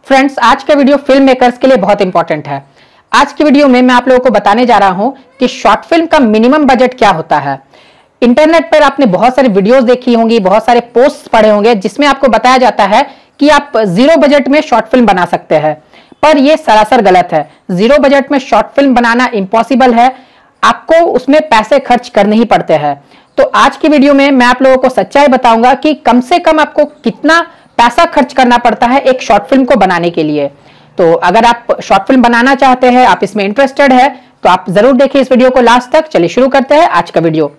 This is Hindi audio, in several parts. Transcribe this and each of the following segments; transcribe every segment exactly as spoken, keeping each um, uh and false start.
फ्रेंड्स, आज का वीडियो फिल्म मेकर्स के लिए बहुत इंपॉर्टेंट है। आज की वीडियो में मैं आप लोगों को बताने जा रहा हूं कि शॉर्ट फिल्म का मिनिमम बजट क्या होता है। इंटरनेट पर आपने बहुत सारे वीडियोस देखी होंगी, बहुत सारे पोस्ट पढ़े होंगे जिसमें आपको बताया जाता है कि आप जीरो बजट में शॉर्ट फिल्म बना सकते हैं, पर यह सरासर गलत है। जीरो बजट में शॉर्ट फिल्म बनाना इम्पॉसिबल है, आपको उसमें पैसे खर्च करने ही पड़ते हैं। तो आज की वीडियो में मैं आप लोगों को सच्चाई बताऊंगा कि कम से कम आपको कितना पैसा खर्च करना पड़ता है एक शॉर्ट फिल्म को बनाने के लिए। तो अगर आप शॉर्ट फिल्म बनाना चाहते हैं, आप इसमें इंटरेस्टेड है, तो आप जरूर देखिए इस वीडियो को लास्ट तक। चलिए शुरू करते हैं आज का वीडियो।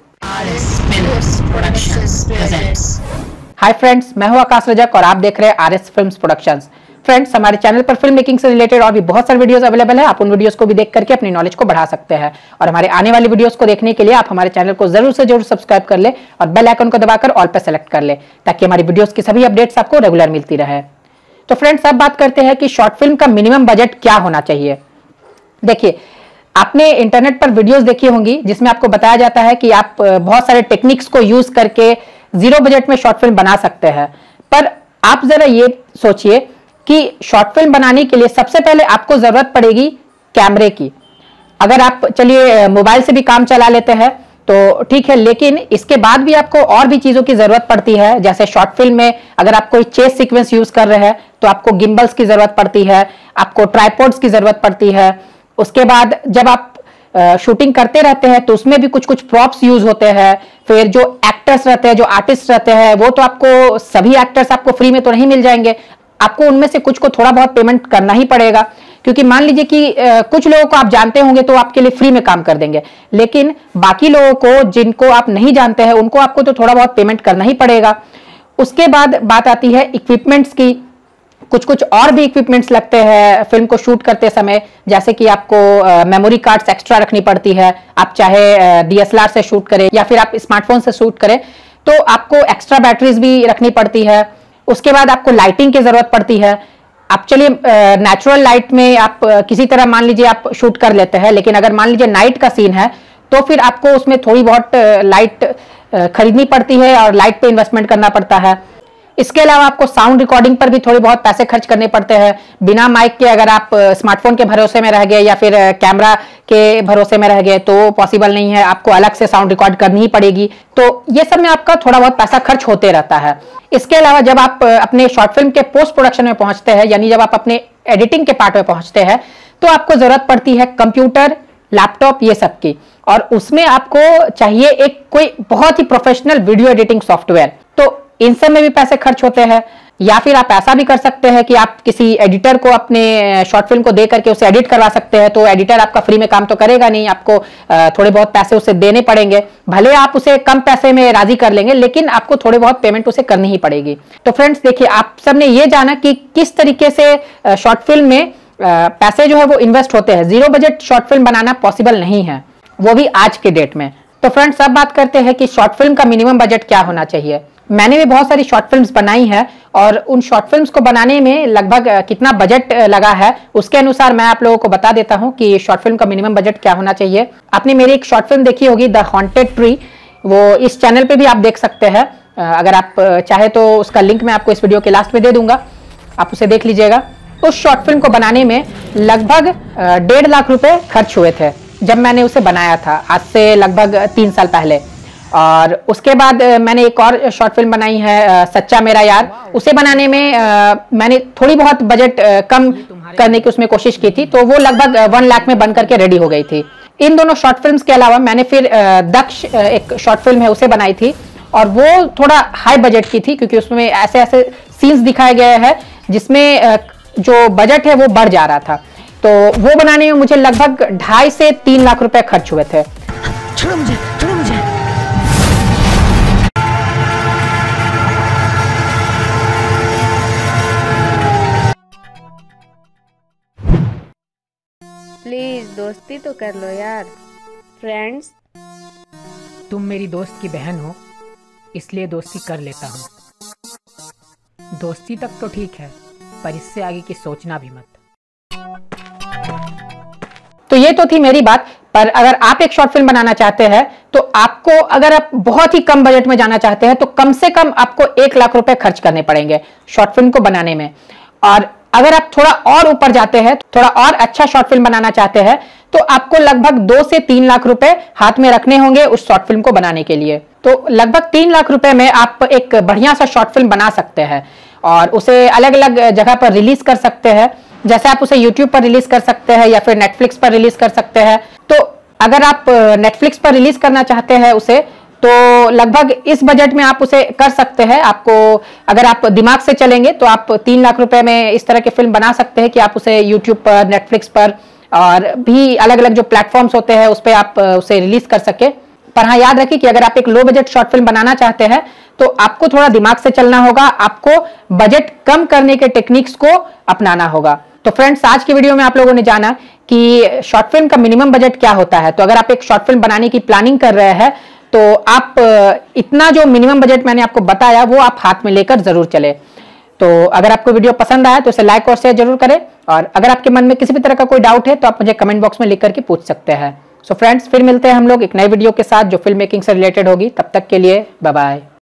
हाय फ्रेंड्स, मैं हूं आकाश रजक और आप देख रहे हैं R S films productions. Friends, हमारे चैनल पर फिल्म मेकिंग से रिलेटेड और भी बहुत सारे वीडियोस अवेलेबल है। आप उन वीडियोस को भी देख करके अपनी नॉलेज को बढ़ा सकते हैं। और हमारे आने वाली वीडियोस को देखने के लिए आप हमारे चैनल को जरूर से जरूर सब्सक्राइब कर ले और बेल आइकन को दबाकर ऑल पर सेलेक्ट कर ले, ताकि हमारी वीडियोस की सभी अपडेट्स आपको रेगुलर मिलती रहे। तो फ्रेंड्स, अब बात करते हैं कि शॉर्ट फिल्म का मिनिमम बजट क्या होना चाहिए। देखिए, आपने इंटरनेट पर वीडियोस देखी होंगी जिसमें आपको बताया जाता है कि आप बहुत सारे टेक्निक्स को यूज करके जीरो बजट में शॉर्ट फिल्म बना सकते हैं। पर आप जरा ये सोचिए कि शॉर्ट फिल्म बनाने के लिए सबसे पहले आपको जरूरत पड़ेगी कैमरे की। अगर आप चलिए मोबाइल से भी काम चला लेते हैं तो ठीक है, लेकिन इसके बाद भी आपको और भी चीजों की जरूरत पड़ती है। जैसे शॉर्ट फिल्म में अगर आप कोई चेस सीक्वेंस यूज कर रहे हैं तो आपको गिम्बल्स की जरूरत पड़ती है, आपको ट्राइपॉड्स की जरूरत पड़ती है। उसके बाद जब आप शूटिंग करते रहते हैं तो उसमें भी कुछ कुछ प्रॉप्स यूज होते हैं। फिर जो एक्टर्स रहते हैं, जो आर्टिस्ट रहते हैं, वो तो आपको सभी एक्टर्स आपको फ्री में तो नहीं मिल जाएंगे, आपको उनमें से कुछ को थोड़ा बहुत पेमेंट करना ही पड़ेगा। क्योंकि मान लीजिए कि आ, कुछ लोगों को आप जानते होंगे तो आपके लिए फ्री में काम कर देंगे, लेकिन बाकी लोगों को जिनको आप नहीं जानते हैं उनको आपको तो थोड़ा बहुत पेमेंट करना ही पड़ेगा। उसके बाद बात आती है इक्विपमेंट्स की। कुछ कुछ और भी इक्विपमेंट्स लगते हैं फिल्म को शूट करते समय, जैसे कि आपको मेमोरी कार्ड्स एक्स्ट्रा रखनी पड़ती है। आप चाहे डी एस एल आर से शूट करें या फिर आप स्मार्टफोन से शूट करें तो आपको एक्स्ट्रा बैटरीज भी रखनी पड़ती है। उसके बाद आपको लाइटिंग की जरूरत पड़ती है। आप चलिए नेचुरल लाइट में आप किसी तरह मान लीजिए आप शूट कर लेते हैं, लेकिन अगर मान लीजिए नाइट का सीन है तो फिर आपको उसमें थोड़ी बहुत लाइट खरीदनी पड़ती है और लाइट पे इन्वेस्टमेंट करना पड़ता है। इसके अलावा आपको साउंड रिकॉर्डिंग पर भी थोड़ी बहुत पैसे खर्च करने पड़ते हैं। बिना माइक के अगर आप स्मार्टफोन के भरोसे में रह गए या फिर कैमरा के भरोसे में रह गए तो पॉसिबल नहीं है, आपको अलग से साउंड रिकॉर्ड करनी ही पड़ेगी। तो ये सब में आपका थोड़ा बहुत पैसा खर्च होते रहता है। इसके अलावा जब आप अपने शॉर्ट फिल्म के पोस्ट प्रोडक्शन में पहुंचते हैं, यानी जब आप अपने एडिटिंग के पार्ट में पहुंचते हैं, तो आपको जरूरत पड़ती है कंप्यूटर, लैपटॉप, ये सब की। और उसमें आपको चाहिए एक कोई बहुत ही प्रोफेशनल वीडियो एडिटिंग सॉफ्टवेयर। तो इन सब में भी पैसे खर्च होते हैं। या फिर आप ऐसा भी कर सकते हैं कि आप किसी एडिटर को अपने शॉर्ट फिल्म को दे करके उसे एडिट करवा सकते हैं। तो एडिटर आपका फ्री में काम तो करेगा नहीं, आपको थोड़े बहुत पैसे उसे देने पड़ेंगे। भले आप उसे कम पैसे में राजी कर लेंगे, लेकिन आपको थोड़े बहुत पेमेंट उसे करनी ही पड़ेगी। तो फ्रेंड्स देखिए, आप सबने ये जाना कि किस तरीके से शॉर्ट फिल्म में पैसे जो है वो इन्वेस्ट होते हैं। जीरो बजट शॉर्ट फिल्म बनाना पॉसिबल नहीं है, वो भी आज के डेट में। तो फ्रेंड्स, अब बात करते हैं कि शॉर्ट फिल्म का मिनिमम बजट क्या होना चाहिए। मैंने भी बहुत सारी शॉर्ट फिल्म्स बनाई हैं और उन शॉर्ट फिल्म्स को बनाने में लगभग कितना बजट लगा है उसके अनुसार मैं आप लोगों को बता देता हूं कि शॉर्ट फिल्म का मिनिमम बजट क्या होना चाहिए। आपने मेरी एक शॉर्ट फिल्म देखी होगी, द हॉन्टेड ट्री, वो इस चैनल पे भी आप देख सकते हैं। अगर आप चाहे तो उसका लिंक मैं आपको इस वीडियो के लास्ट में दे दूंगा, आप उसे देख लीजिएगा। उस शॉर्ट फिल्म को बनाने में लगभग डेढ़ लाख रुपए खर्च हुए थे जब मैंने उसे बनाया था, आज से लगभग तीन साल पहले। और उसके बाद मैंने एक और शॉर्ट फिल्म बनाई है, सच्चा मेरा यार। उसे बनाने में आ, मैंने थोड़ी बहुत बजट आ, कम करने की उसमें कोशिश की थी, तो वो लगभग वन लाख में बन करके रेडी हो गई थी। इन दोनों शॉर्ट फिल्म्स के अलावा मैंने फिर दक्ष एक शॉर्ट फिल्म है उसे बनाई थी, और वो थोड़ा हाई बजट की थी क्योंकि उसमें ऐसे ऐसे सीन्स दिखाए गए हैं जिसमें जो बजट है वो बढ़ जा रहा था। तो वो बनाने में मुझे लगभग ढाई से तीन लाख रुपए खर्च हुए थे। छोड़ो मुझे, छोड़ो मुझे। प्लीज दोस्ती तो कर लो यार। फ्रेंड्स, तुम मेरी दोस्त की बहन हो, इसलिए दोस्ती कर लेता हूँ। दोस्ती तक तो ठीक है, पर इससे आगे की सोचना भी मत। तो ये तो थी मेरी बात। पर अगर आप एक शॉर्ट फिल्म बनाना चाहते हैं तो आपको, अगर आप बहुत ही कम बजट में जाना चाहते हैं तो कम से कम आपको एक लाख रुपए खर्च करने पड़ेंगे शॉर्ट फिल्म को बनाने में। और अगर आप थोड़ा और ऊपर जाते हैं, थोड़ा और अच्छा शॉर्ट फिल्म बनाना चाहते हैं, तो आपको लगभग दो से तीन लाख रुपए हाथ में रखने होंगे उस शॉर्ट फिल्म को बनाने के लिए। तो लगभग तीन लाख रुपए में आप एक बढ़िया सा शॉर्ट फिल्म बना सकते हैं और उसे अलग अलग जगह पर रिलीज कर सकते हैं। जैसे आप उसे यूट्यूब पर रिलीज कर सकते हैं या फिर नेटफ्लिक्स पर रिलीज कर सकते हैं। तो अगर आप नेटफ्लिक्स पर रिलीज करना चाहते हैं उसे, तो लगभग इस बजट में आप उसे कर सकते हैं। आपको अगर आप दिमाग से चलेंगे तो आप तीन लाख रुपए में इस तरह की फिल्म बना सकते हैं कि आप उसे यूट्यूब पर, नेटफ्लिक्स पर और भी अलग अलग जो प्लेटफॉर्म्स होते हैं उस पर आप उसे रिलीज कर सके। पर हाँ, याद रखिए कि अगर आप एक लो बजट शॉर्ट फिल्म बनाना चाहते हैं तो आपको थोड़ा दिमाग से चलना होगा, आपको बजट कम करने के टेक्निक्स को अपनाना होगा। तो फ्रेंड्स, आज की वीडियो में आप लोगों ने जाना कि शॉर्ट फिल्म का मिनिमम बजट क्या होता है। तो अगर आप एक शॉर्ट फिल्म बनाने की प्लानिंग कर रहे हैं तो आप इतना जो मिनिमम बजट मैंने आपको बताया वो आप हाथ में लेकर जरूर चले। तो अगर आपको वीडियो पसंद आया तो इसे लाइक और शेयर जरूर करें, और अगर आपके मन में किसी भी तरह का कोई डाउट है तो आप मुझे कमेंट बॉक्स में लिख करके पूछ सकते हैं। सो फ्रेंड्स, फिर मिलते हैं हम लोग एक नए वीडियो के साथ जो फिल्म मेकिंग से रिलेटेड होगी। तब तक के लिए बाय बाय।